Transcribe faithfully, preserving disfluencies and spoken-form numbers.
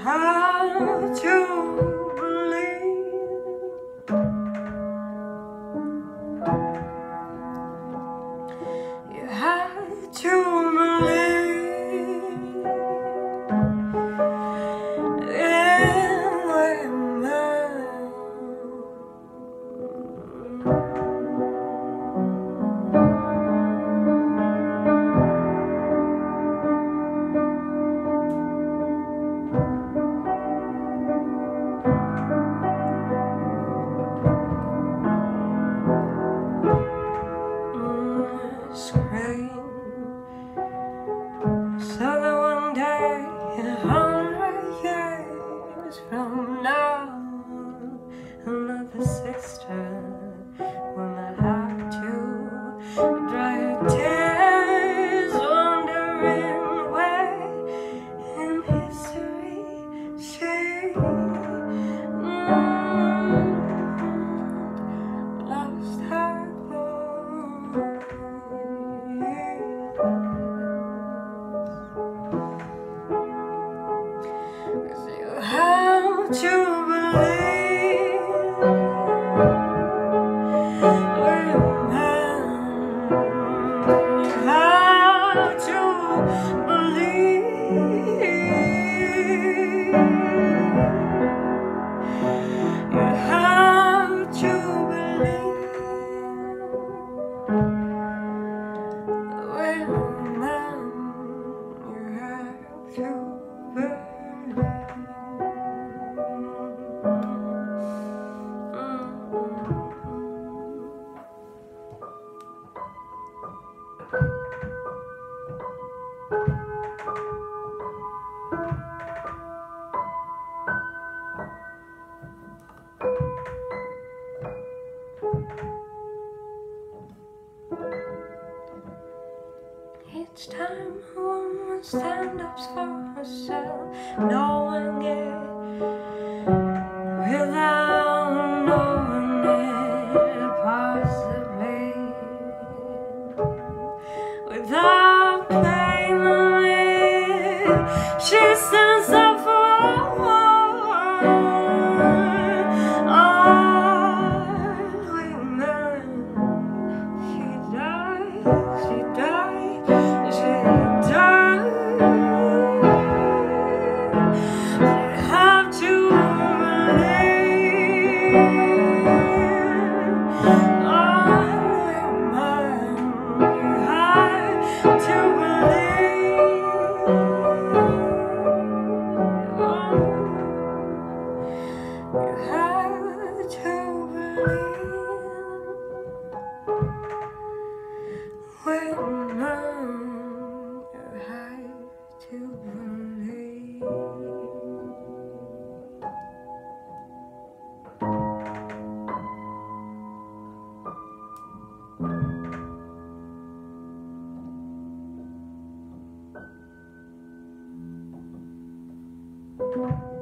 have to believe. You have to believe in women. Scream so that one day in a hundred years from now, another sister will not have to dry her tears, wondering where in history she mm, lost her voice. You have to believe women. You have to believe. You have to believe women. You have to believe. Each time a woman stands up for herself, knowing it without knowing it, possibly without claiming it, she stands up for all women. She died, she died, she died. You have to believe all women. You have to believe. You have to believe. Women, you have to believe.